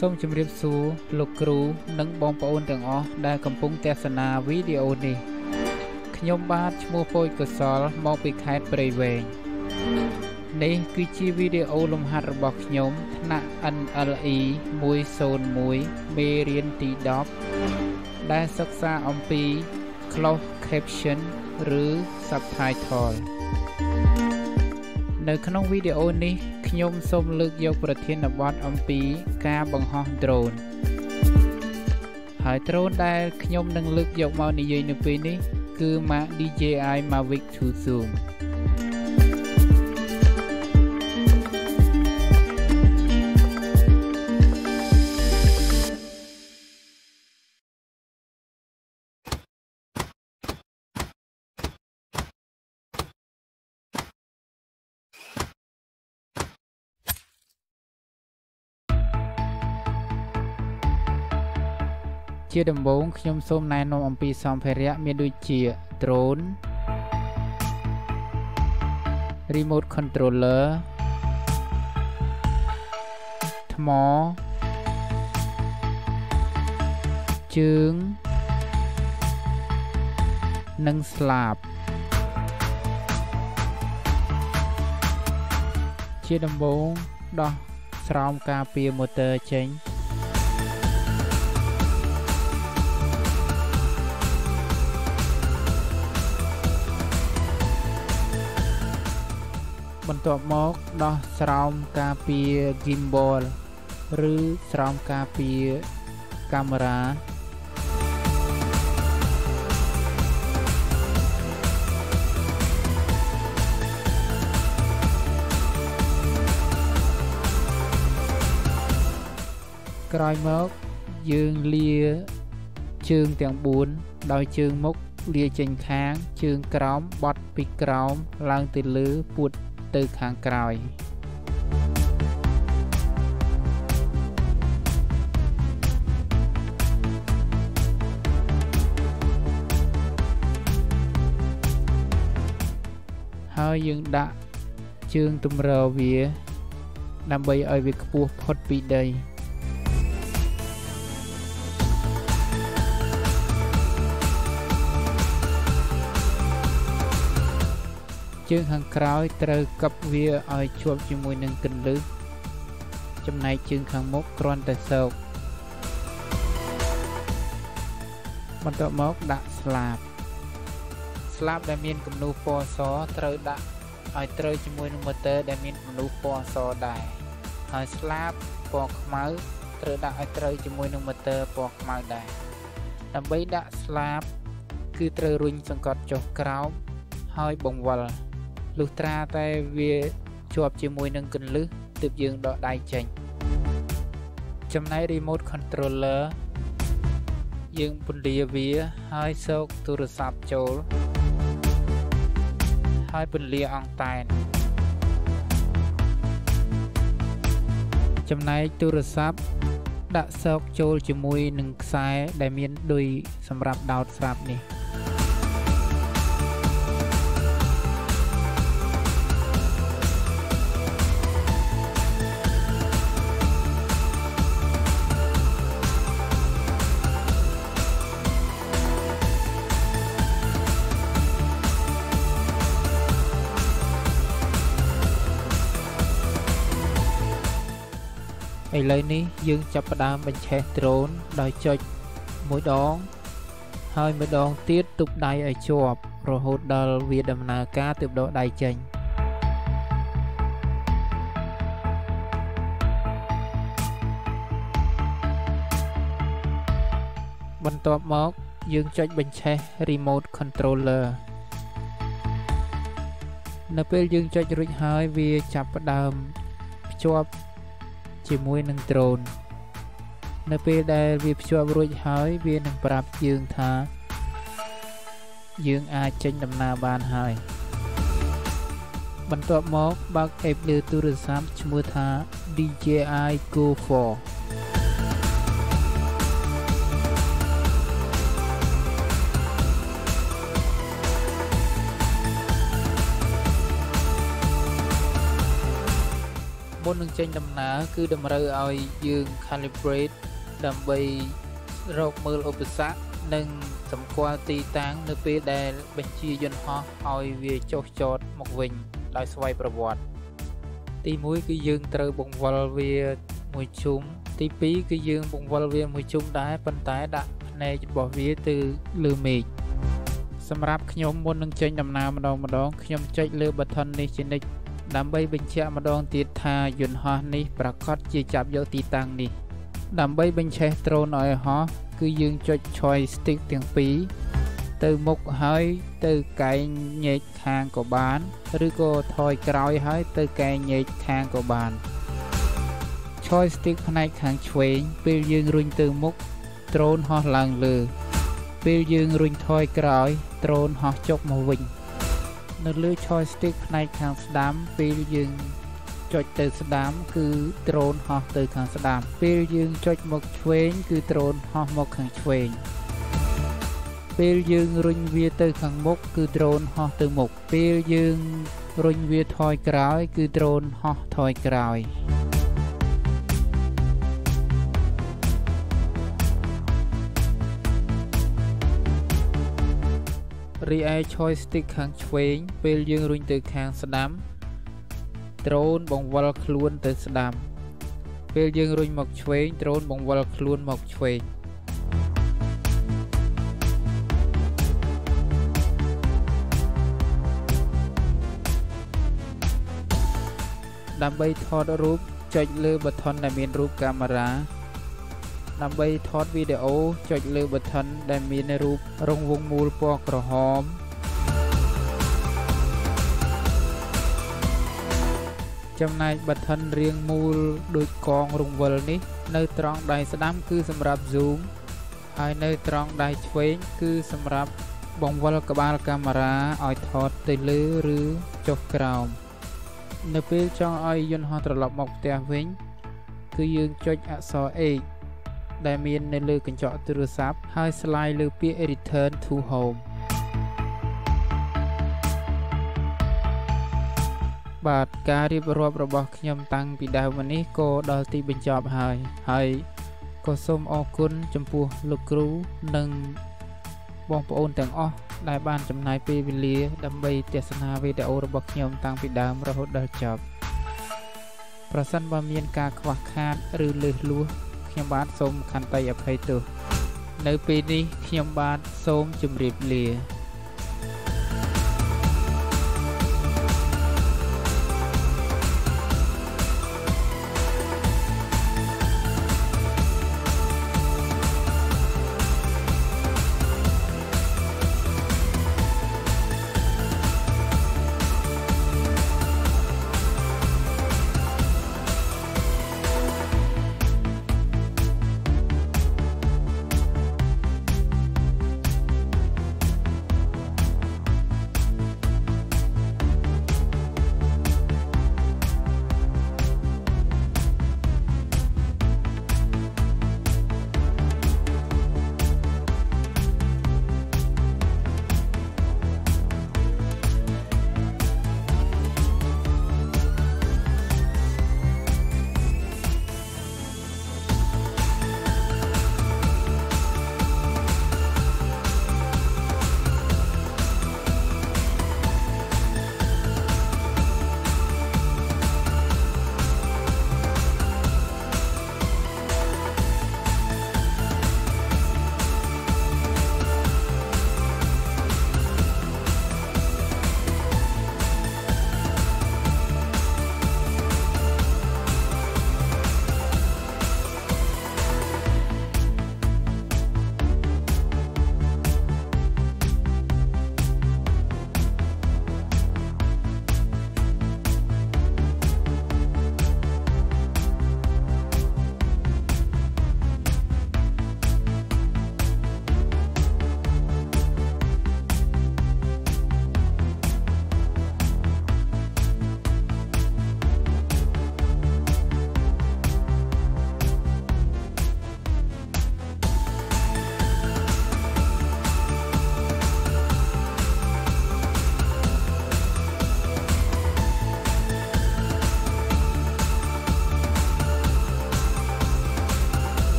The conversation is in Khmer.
សូមជម្រាបសួរលោកគ្រូនិងបងប្អូនទាំងអស់ដែលកំពុងទស្សនាវីដេអូនេះខ្ញុំបាទឈ្មោះពោយកុសលមកពីខេត្តព្រៃវែងនេះគឺជាវីដេអូលំហាត់របស់ខ្ញុំថ្នាក់ NLE 101មេរៀនទី10ដែលសិក្សាអំពី Closed Caption ឬ Subtitle នៅក្នុងវីដេអូនេះខ្ញុំសូមលើកយកប្រធានបទអំពីការបង្ហោះ drone ហើយ drone ដែលខ្ញុំនឹងលើកយកមកនិយាយនៅពេលនេះគឺ Mark DJI Mavic 2 Zoomជាដំបូងខ្ញុំសូមណែនាំអំពីសម្ភារៈមានដូចជា drone remote controller ថ្មជើងនិងស្លាបជាដំបូងដោះស្រោមការពារ motor ចេញបន្ទាប់មកដោះស្រោមការពារ gimbal ឬស្រោមការពារកាមេរ៉ាក្រោយមកយើងលាជើងទាំង4ដោយជើងមុខលាចេញខាងជើងក្រោមបត់ពីក្រោមឡើងទៅលើពួតទៅខាងក្រោយហើយយើងដាក់ជើងទម្រវាដើម្បីឲ្យវាខ្ពស់ផុតពីដីជើងខាងក្រោយត្រូវកឹបវាឲ្យជាប់ជាមួយនឹងគន្លឹះចំណែកជើងខាងមុខគ្រាន់តែសោកបន្ទាប់មកដាក់ស្លាបដែលមានគំនូសពណ៌សត្រូវដាក់ឲ្យត្រូវជាមួយនឹង motor ដែលមានគំនូសពណ៌សដែរហើយស្លាបពណ៌ខ្មៅត្រូវដាក់ឲ្យត្រូវជាមួយនឹង motor ពណ៌ខ្មៅដែរដើម្បីដាក់ស្លាបគឺត្រូវរុញសង្កត់ចុះក្រោមហើយបង្វិលលុះត្រាតែវាជាប់ជាមួយនឹងគន្លឹះទើបយើងដកដៃចេញចំណែក remote controller យើងពន្លាវាហើយសោកទូរស័ព្ទចូលហើយពន្លាអង្តែនចំណែកទូរស័ព្ទដាក់សោកចូលជាមួយនឹងខ្សែដែលមានឌុយសម្រាប់ដោតស្រាប់នេះឥឡូវនេះយើងចាប់ផ្ដើមបញ្ឆេះ drone ដោយចុចមួយដងហើយមួយដងទៀតទប់ដៃឲ្យជាប់រហូតដល់វាដំណើរការទើបដកដៃចេញបន្ទាប់មកយើងចុចបញ្ឆេះ remote controller នៅពេលយើងចុចរួចហើយវាចាប់ផ្ដើមភ្ជាប់ជាមួយនឹង drone នៅពេលដែលវាភ្ជាប់រួចហើយវានឹងប្រាប់យើងថាយើងអាចចេញដំណើរបានហើយបន្ទាប់មកបើក app លើទូរស័ព្ទឈ្មោះថា DJI Go 4មុមុននឹងចេញដំណើរគឺតម្រូវឲ្យយើង calibrate ដើម្បីរកមើលឧបសគ្គនិងសម្គាល់ទីតាំងនៅពេលដែលបញ្ជាយន្តហោះឲ្យវាចុះចតមកវិញដោយស្វ័យប្រវត្តិទី1គឺយើងត្រូវបង្វិលវាមួយជុំទី2គឺយើងបង្វិលវាមួយជុំដែរប៉ុន្តែដាក់ភ្នែករបស់វាទៅលើមេឃសម្រាប់ខ្ញុំមុននឹងចេញដំណើរម្ដងខ្ញុំចុចលើ button នេះជានិច្ចដើម្បីបញ្ជាក់ម្ដងទៀតថាយន្តហោះនេះប្រកាសជាចាប់យកទីតាំងនេះដើម្បីបញ្ឆេះដ្រូនឲ្យហោះគឺយើងចុច joystick ទាំងពីរទៅមុខហើយទៅកែងញែកខាងក៏បានឬក៏ថយក្រោយហើយទៅកែងញែកខាងក៏បាន joystick ផ្នែកខាងឆ្វេងពេលយើងរុញទៅមុខដ្រូនហោះឡើងលើពេលយើងរុញថយក្រោយដ្រូនហោះចុះមកវិញនៅលើ joystick ផ្នែកខាងស្ដាំពេលយើងចុចទៅស្ដាំគឺដ្រូនហោះទៅខាងស្ដាំពេលយើងចុចមកឆ្វេងគឺដ្រូនហោះមកខាងឆ្វេងពេលយើងរុញវាទៅខាងមុខគឺដ្រូនហោះទៅមុខពេលយើងរុញវាថយក្រោយគឺដ្រូនហោះថយក្រោយរីឯ joystick ខាងឆ្វេងពេលយើងរុញទៅខាងស្ដាំដ្រូនបង្វិលខ្លួនទៅស្ដាំពេលយើងរុញមកឆ្វេងដ្រូនបង្វិលខ្លួនមកឆ្វេងដើម្បីថតរូបចុចលើ button ដែលមានរូបកាមេរ៉ាដើម្បីថតវីដេអូចុចលើ button ដែលមានរូបរង្វង់មូលពណ៌ក្រហមចំណែក button រាងមូលដូចកងរង្វិលនេះនៅត្រង់ដៃស្ដាំគឺសម្រាប់ zoom ហើយនៅត្រង់ដៃឆ្វេងគឺសម្រាប់បង្វិលក្បាលកាមេរ៉ាឲ្យថតទៅលើឬចុះក្រោមនៅពេលចង់ឲ្យយន្តហោះត្រឡប់មកផ្ទះវិញគឺយើងចុចអក្សរ X ដែលមាននៅលើកញ្ចក់ទូរស័ព្ទហើយស្លាយលើពាក្យ Return to Home បាទការរៀបរាប់របស់ខ្ញុំតាំងពីដើមមកនេះក៏ដល់ទីបញ្ចប់ហើយក៏សូមអរគុណចំពោះលោកគ្រូនិងបងប្អូនទាំងអស់ដែលបានចំណាយពេលវេលាដើម្បីទស្សនាវីដេអូរបស់ខ្ញុំតាំងពីដើមរហូតដល់ចប់ប្រសិនបើមានការខ្វះខាតឬលើសលួសខ្ញុំបាទសូមខន្តីអភ័យទោសនៅពេលនេះខ្ញុំបាទសូមជម្រាបលា